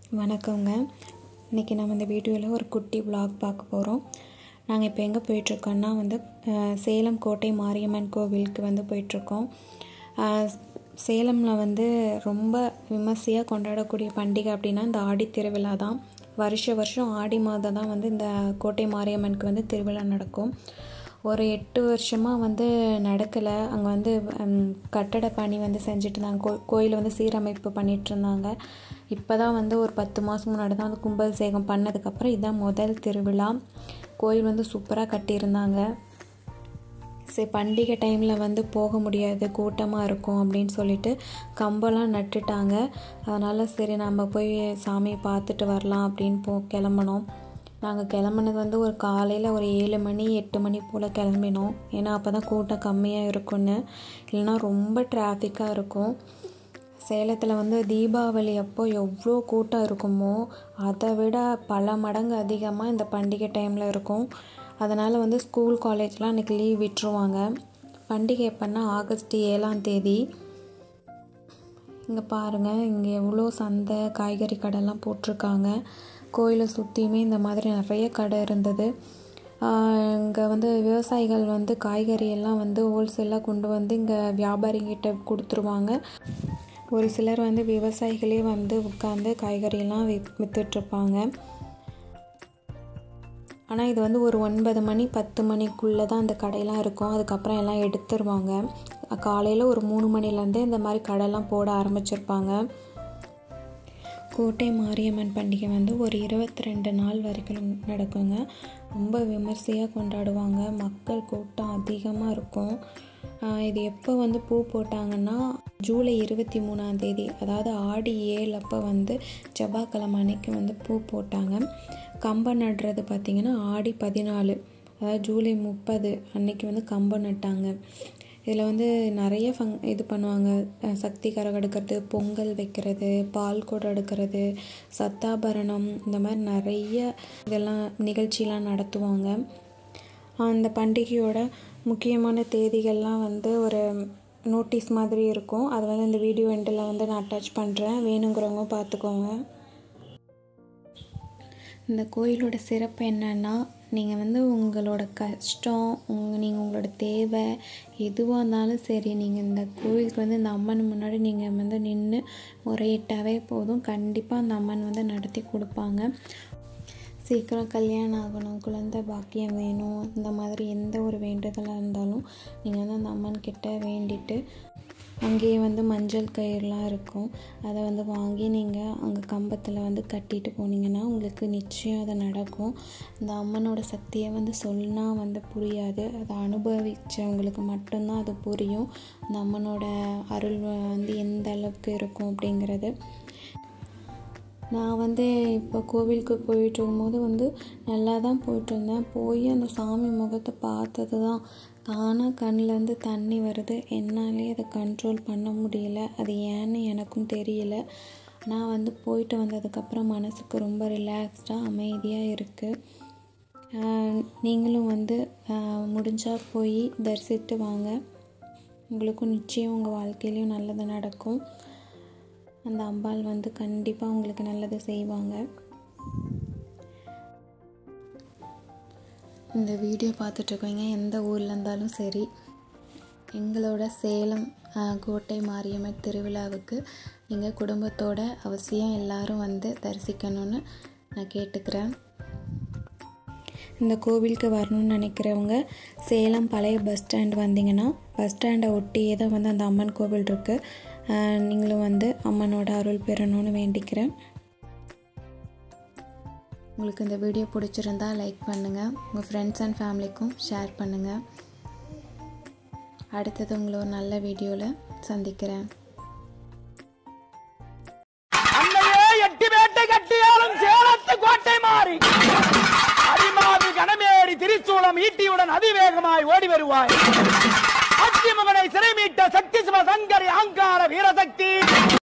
வணக்கங்க. இன்றைக்கி நம்ம இந்த வீடியோவில் ஒரு குட்டி vlog பார்க்க போகிறோம். நாங்கள் இப்போ எங்கே போயிட்டுருக்கோன்னா சேலம் கோட்டை மாரியம்மன் கோவிலுக்கு போயிட்டுருக்கோம். சேலமில் ரொம்ப விமர்சையாக கொண்டாடக்கூடிய பண்டிகை அப்படின்னா இந்த ஆடி திருவிழா தான். வருஷம் ஆடி மாதம் தான் இந்த கோட்டை மாரியம்மனுக்கு திருவிழா நடக்கும். ஒரு 8 வருஷமாக நடக்கலை. அங்கே கட்டட பணி செஞ்சுட்டு இருந்தாங்க. கோயில் சீரமைப்பு பண்ணிகிட்டு இருந்தாங்க. இப்போ தான் ஒரு 10 மாதம் முன்னாடி தான் கும்பாபிஷேகம் பண்ணதுக்கப்புறம் இதுதான் முதல் திருவிழா. கோயில் சூப்பராக கட்டியிருந்தாங்க. சரி, பண்டிகை டைமில் போக முடியாது, கூட்டமாக இருக்கும் அப்படின்னு சொல்லிட்டு கம்பெல்லாம் நட்டுட்டாங்க. அதனால் சரி நம்ம போய் சாமியை பார்த்துட்டு வரலாம் அப்படின்னு கிளம்பினோம். நாங்கள் கிளம்புனது ஒரு காலையில் ஒரு 7 மணி 8 மணி போல் கிளம்பினோம். ஏன்னா அப்போ தான் கூட்டம் கம்மியாக இருக்குன்னு, இல்லைனா ரொம்ப டிராஃபிக்காக இருக்கும். சேலத்தில் தீபாவளி அப்போ எவ்வளோ கூட்டம் இருக்குமோ அதை விட பல மடங்கு அதிகமாக இந்த பண்டிகை டைமில் இருக்கும். அதனால் ஸ்கூல் காலேஜ்லாம் அன்றைக்கி லீவ் விட்டுருவாங்க. பண்டிகை எப்போன்னா ஆகஸ்ட் 7ஆம் தேதி. இங்கே பாருங்கள், இங்கே எவ்வளோ சந்தை காய்கறி கடைலாம் போட்டிருக்காங்க. கோயிலை சுற்றியுமே இந்த மாதிரி நிறைய கடை இருந்தது. இங்கே விவசாயிகள் காய்கறியெல்லாம் ஹோல்சேலாக கொண்டு இங்கே வியாபாரிகிட்ட கொடுத்துருவாங்க. ஒரு சிலர் விவசாயிகளே உட்காந்து காய்கறியெல்லாம் விற்றுட்ருப்பாங்க. ஆனால் இது ஒரு 9 மணி 10 மணிக்குள்ளே தான் அந்த கடையெல்லாம் இருக்கும். அதுக்கப்புறம் எல்லாம் எடுத்துருவாங்க. காலையில் ஒரு 3 மணிலேருந்தே இந்த மாதிரி கடையெல்லாம் போட ஆரம்பிச்சிருப்பாங்க. கோட்டை மாரியம்மன் பண்டிகை ஒரு 22 நாள் வரைக்கும் நடக்குங்க. ரொம்ப விமர்சையாக கொண்டாடுவாங்க. மக்கள் கூட்டம் அதிகமாக இருக்கும். இது எப்போ பூ போட்டாங்கன்னா ஜூலை 23ஆம் தேதி, அதாவது ஆடி 7 அப்போ செவ்வாய்க்கிழமை அன்னைக்கு பூ போட்டாங்க. கம்பம் நடுறது பார்த்திங்கன்னா ஆடி 14, அதாவது ஜூலை 30 அன்னைக்கு கம்பம் நட்டாங்க. இதில் நிறைய இது பண்ணுவாங்க. சக்தி கரகம் எடுக்கிறது, பொங்கல் வைக்கிறது, பால் குடம் எடுக்கிறது, சத்தாபரணம், இந்த மாதிரி நிறைய இதெல்லாம் நிகழ்ச்சியெலாம் நடத்துவாங்க. அந்த பண்டிகையோட முக்கியமான தேதிகள்லாம் ஒரு நோட்டீஸ் மாதிரி இருக்கும். அது இந்த வீடியோ எண்டில் நான் அட்டாச் பண்ணுறேன், வேணுங்கிறவங்க பார்த்துக்கோங்க. இந்த கோயிலோட சிறப்பு என்னென்னா, நீங்கள் உங்களோட கஷ்டம், நீங்கள் உங்களோட தேவை எதுவாக இருந்தாலும் சரி, நீங்கள் இந்த கோயிலுக்கு இந்த அம்மன் முன்னாடி நீங்கள் நின்று முறையிட்டாவே போதும். கண்டிப்பாக அந்த அம்மன் நடத்தி கொடுப்பாங்க. சீக்கிரம் கல்யாணம் ஆகணும், குழந்தை பாக்கியம் வேணும், இந்த மாதிரி எந்த ஒரு வேண்டுதலாக இருந்தாலும் நீங்கள் அந்த அம்மன் கிட்ட வேண்டிட்டு, அங்கேயே மஞ்சள் கயிறுலாம் இருக்கும். அதை வாங்கி நீங்கள் அங்கே கம்பத்தில் கட்டிட்டு போனீங்கன்னா உங்களுக்கு நிச்சயம் அது நடக்கும். இந்த அம்மனோட சக்தியை சொன்னால் புரியாது. அதை அனுபவித்தவங்களுக்கு மட்டும்தான் அது புரியும். அந்த அம்மனோட அருள் எந்த அளவுக்கு இருக்கும் அப்படிங்கிறது. நான் இப்போ கோவிலுக்கு போயிட்டு இருக்கும்போது நல்லா தான் போயிட்டுருந்தேன். போய் அந்த சாமி முகத்தை பார்த்தது தான் தானாக கண்ணிலேருந்து தண்ணி வருது. என்னாலே அதை கண்ட்ரோல் பண்ண முடியல. அது ஏன்னு எனக்கும் தெரியல. நான் போயிட்டு வந்ததுக்கப்புறம் மனசுக்கு ரொம்ப ரிலாக்ஸ்டாக அமைதியாக இருக்குது. நீங்களும் முடிஞ்சால் போய் தரிசித்து வாங்க. உங்களுக்கும் நிச்சயம் உங்கள் வாழ்க்கையிலையும் நல்லது நடக்கும். அந்த அம்பாள் கண்டிப்பாக உங்களுக்கு நல்லது செய்வாங்க. இந்த வீடியோ பார்த்துட்ருக்கீங்க எந்த ஊரில் இருந்தாலும் சரி, எங்களோட சேலம் கோட்டை மாரியம்மன் திருவிழாவுக்கு நீங்கள் குடும்பத்தோட அவசியம் எல்லோரும் தரிசிக்கணும்னு நான் கேட்டுக்கிறேன். இந்த கோவிலுக்கு வரணும்னு நினைக்கிறவங்க சேலம் பழைய பஸ் ஸ்டாண்ட் வந்தீங்கன்னா பஸ் ஸ்டாண்டை ஒட்டியே தான் அந்த அம்மன் கோவில் இருக்குது. நீங்களும் அம்மனோட அருள் பெறணும்னு வேண்டிக்கிறேன். உங்களுக்கு இந்த வீடியோ பிடிச்சிருந்தா லைக் பண்ணுங்கள், உங்கள் ஃப்ரெண்ட்ஸ் அண்ட் ஃபேமிலிக்கும் ஷேர் பண்ணுங்கள். அடுத்தது உங்களை ஒரு நல்ல வீடியோவில் சந்திக்கிறேன். திரிசூலம் ஈட்டியுடன் அதிவேகமாய் ஓடி வருவாய். அத்திமுகனை சிறை மீட்ட சக்தி சிவசங்கரி அங்கார வீரசக்தி.